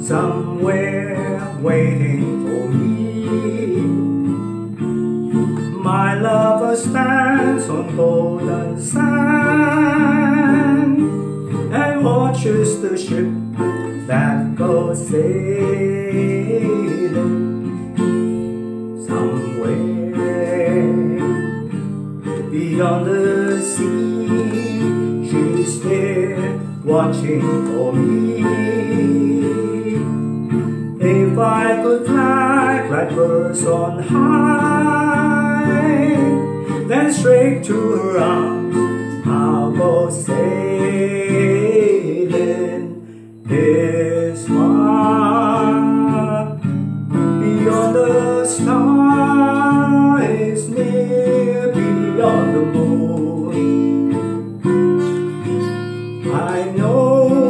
somewhere waiting for me. My lover stands on golden sand and watches the ship that goes sailing. Somewhere beyond the sea, she's there watching for me. If I could fly like birds on high, then straight to her arms I'll go sailing. This far beyond the star is near, beyond the moon. I know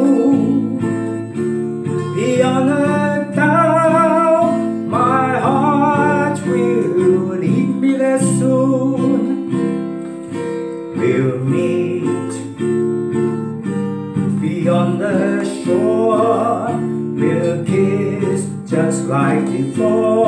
beyond the doubt my heart will lead me there soon. We'll meet beyond the shore, we'll kiss just like before.